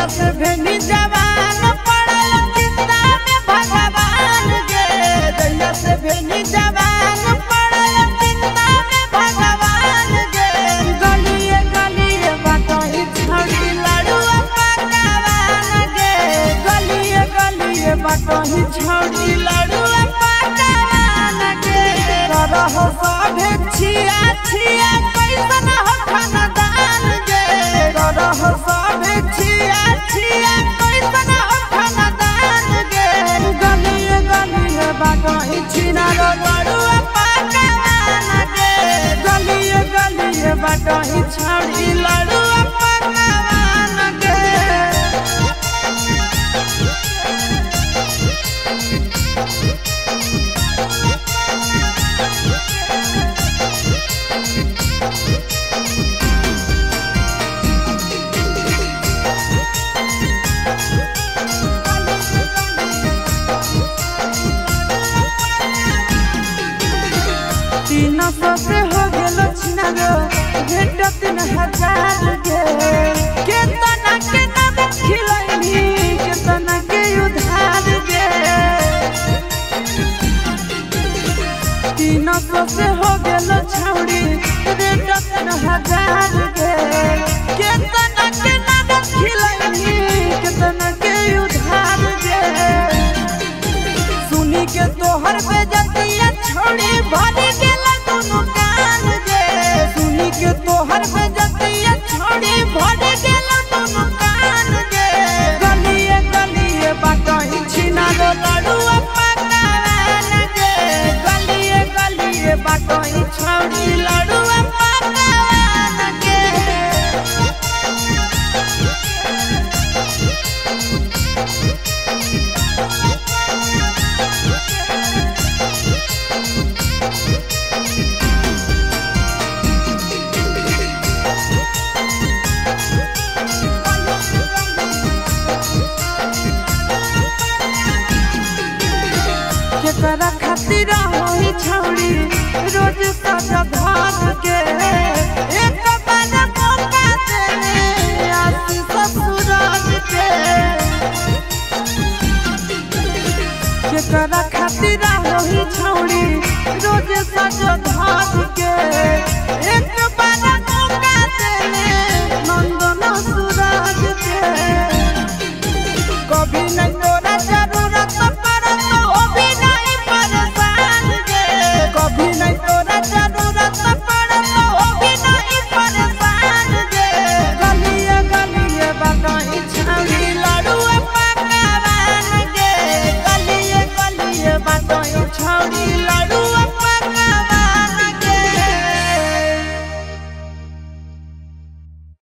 जहिया से भेनी जवान पड़ल चिंता में भगवान गे। जहिया से भेनी जवान पड़ल चिंता में भगवान गे। गलिए गलिए बाटही छौड़ी लड़ुआ पकवान गे। गलिए गलिए बाटही छौड़ी लड़ुआ पकवान गे। रहो सभे छिया छिया कैसन हो खानदान गे। रहो सभे छिया छिया कैसन हो खानदान गे। गलिए गलिए बाटही छिना लड़ुआ पकवान गे। गलिए गलिए बाटही छौड़ी लड़ुआ पकवान गे। तीन सौ से हो गेल छिनारो भेट 3000 गे। केतना के नब खिलैनी केतना के उधार गे। 300 से हो गेल छौड़ी भेट 3000 गे। केतना के नब खिलैनी केतना के उधार गे। सुनी के तोहर बेजतिया छौड़ी भरी गेल दुनु कान गे। सुनी के तोहर बेजतिया छौड़ी भरी गेल दुनु कान गे। गलिए गलिए बाटही छिना लड़ुआ पकवान गे। गलिए गलिए बाटही छौड़ी लड़ुआ पकवान गे। केकरा खातिर होई छौड़ी रोज सजा भात के। एक बार मौका देने आसी ससुराल के। केकरा खातिर होई छौड़ी रोज सजा भात के। एक बार मौका देने नंदन सुराज के। कभी नहीं